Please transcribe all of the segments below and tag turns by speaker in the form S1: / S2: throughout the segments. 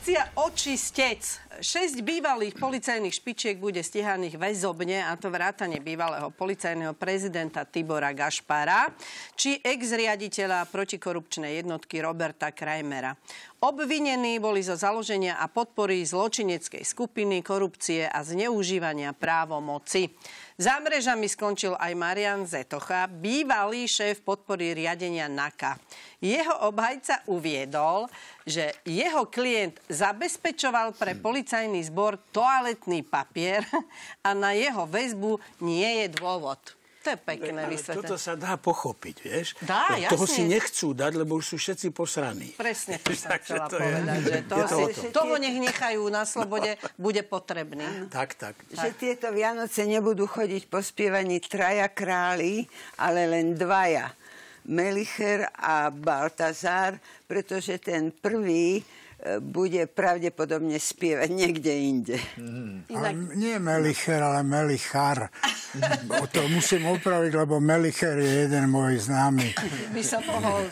S1: Akcia Očistec. 6 bývalých policajných špičiek bude stíhaných väzobne, a to vrátane bývalého policajného prezidenta Tibora Gašpara či ex-riaditeľa protikorupčnej jednotky Roberta Krajmera. Obvinení boli zo založenia a podpory zločineckej skupiny, korupcie a zneužívania právomoci. Za mrežami skončil aj Marian Zetocha, bývalý šéf podpory riadenia NAKA. Jeho obhajca uviedol, že jeho klient zabezpečoval pre policajný zbor toaletný papier a na jeho väzbu nie je dôvod. To je pekné vysvetlenie.
S2: Toto sa dá pochopiť, vieš?
S1: Dá, jasne.
S2: Toho si nechcú dať, lebo už sú všetci posraní.
S1: Presne to som chcela povedať, že toho nech nechajú na slobode, bude potrebný.
S2: Tak.
S3: Že tieto Vianoce nebudú chodiť po spievaní traja králi, ale len dvaja. Melicher a Baltazar, pretože ten prvý bude pravdepodobne spievať niekde inde.
S4: Nie Melicher, ale Melichar. To musím opraviť, lebo Melicher je jeden môj známy.
S1: By sa mohol.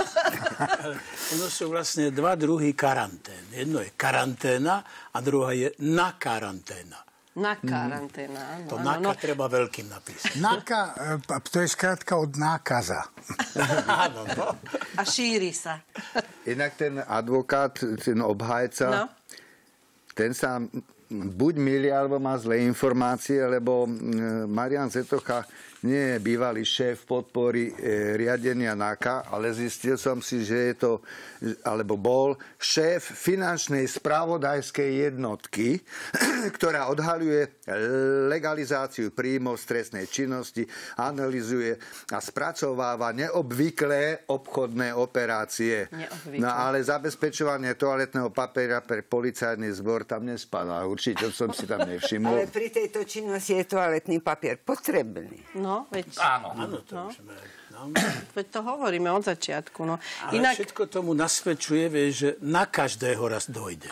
S2: Ono sú vlastne dva druhy karantén. Jedno je karanténa a druhá je na karanténa.
S1: Na karanténa, áno.
S2: To NAKA treba veľkým napísať.
S4: NAKA, to je skrátka od nákaza.
S2: Áno, no.
S1: A šíri sa.
S5: Inak ten advokát, ten obhajca, ten sa buď mýli, alebo má zlé informácie, lebo Marian Zetocha nie je bývalý šéf podpory riadenia NAKA, ale zistil som si, že je to, alebo bol šéf finančnej spravodajskej jednotky, ktorá odhaľuje legalizáciu príjmov z trestnej činnosti, analyzuje a spracováva neobvyklé obchodné operácie. No ale zabezpečovanie toaletného papiera pre policajný zbor tam nespadá. Určite som si tam nevšimol.
S3: Ale pri tejto činnosti je toaletný papier potrebný.
S1: No, veď...
S2: Áno, to už
S1: Veď to hovoríme od začiatku. No.
S2: Ale všetko tomu nasvedčuje, vieš, že na každého raz dojde.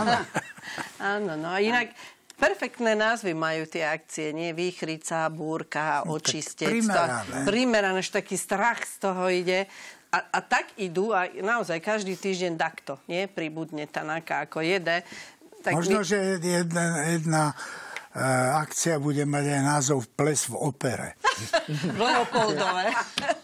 S1: Áno, no a inak perfektné názvy majú tie akcie, nie? Výchrica, búrka, očistec. Primerané, že taký strach z toho ide. A tak idú a naozaj každý týždeň takto, nie? Pribudne tá NAKA ako jede. Tak
S4: možno, že jedna akcia bude mať aj názov Ples v opere.
S1: Leopoldové.